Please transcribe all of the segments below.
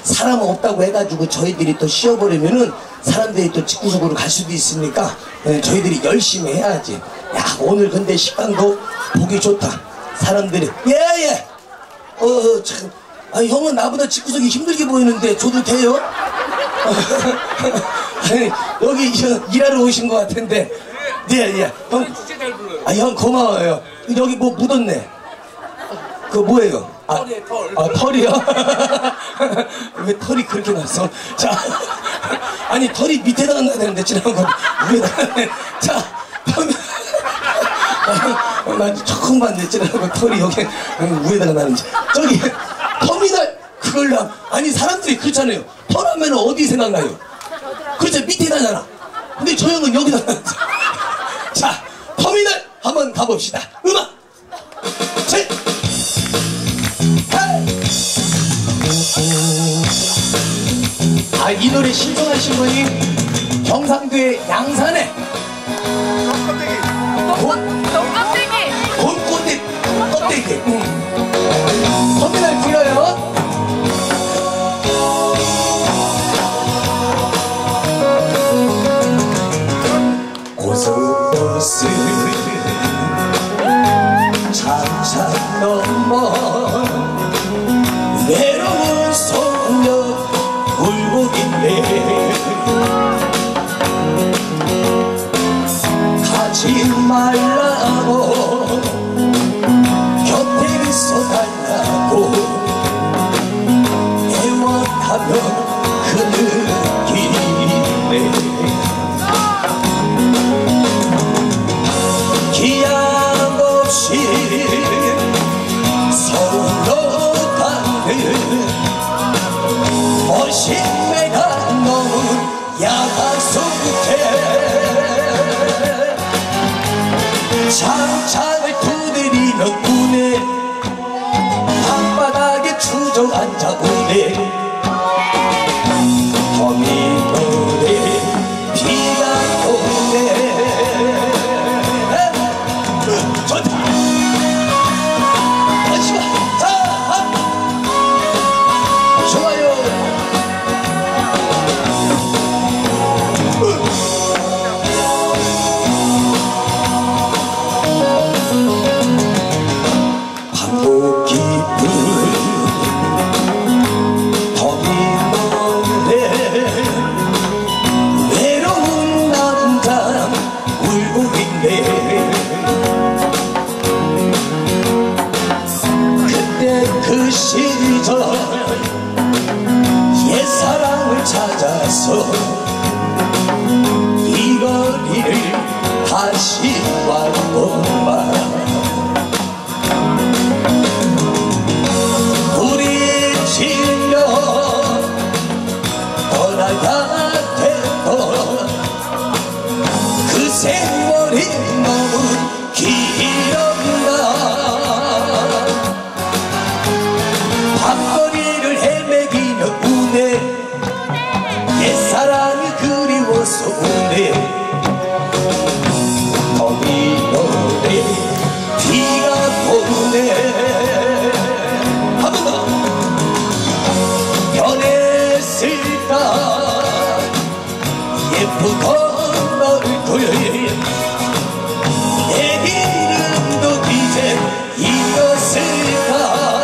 사람 없다고 해가지고 저희들이 또 쉬어버리면은 사람들이 또 집구석으로 갈 수도 있으니까 저희들이 열심히 해야지. 야, 오늘 근데 식당도 보기 좋다. 사람들이 예예. 참. 아, 형은 나보다 집구석이 힘들게 보이는데 줘도 돼요? 아니, 여기 일하러 오신 것 같은데. 네, 예. 형, 아, 형 고마워요. 여기 뭐 묻었네. 그거 뭐예요? 털이에요, 털. 아, 털이요? 왜 털이 그렇게 났어? 자, 아니, 털이 밑에다가 놔야 되는데, 지나간 거 위에다가. 자, 난 처음 봤는데, 지나간 거 털이 여기 위에다가 나는지. 저기, 터미널, 그걸로. 아니, 사람들이 그렇잖아요. 털 하면 어디 생각나요? 그렇죠, 밑에 나잖아. 근데 저 형은 여기다 놨어. 자, 터미널 한번 가봅시다. 음악! 셋! 아, 이 노래 신청하신 분이 경상도의 양산에 곰꽃잎 껍데기. 터미널 불러요. 고속버스 차차 넘어 외로운 소녀 울고 있네. 가지 말라고 곁에 있어달라고 애원하면 그 느낌에 기약 없이 서로 가는 멋있네가 너무 야간 속에 창창을 두드리며 우네 방바닥에 주저앉아 우네 터미널에 비가 오네. 좋다. 마지막. 자, 좋아요. 밤도 깊은 터미널에 외로운 남자 울고 있네. 그 시절 옛사랑을 찾아서 이 거리를 다시 왔건만 우리 질려 떠나야 했던 그 세월이 너무 길었나. 밤거리를 헤매기며 우네 옛사랑이 그리워서 우네 터미널에 비가 오네. 한 번 더. 변했을까 예쁘던 얼굴 내 이름도 이제 잊었을까.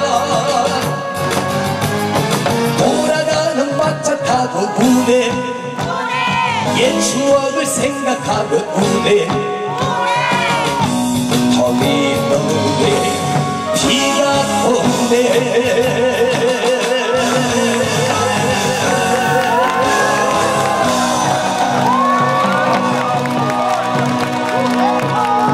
막차 타고 우네 옛 추억을 생각하며 우네 터미널에 비가 오네.